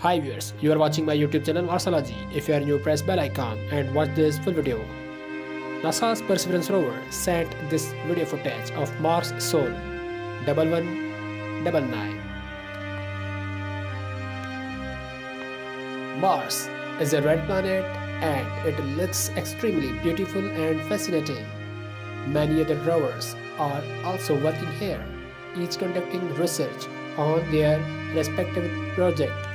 Hi viewers, you are watching my YouTube channel Marsology. If you are new, press bell icon and watch this full video. NASA's Perseverance rover sent this video footage of Mars Sol 1199. Mars is a red planet and it looks extremely beautiful and fascinating. Many other rovers are also working here, each conducting research on their respective project.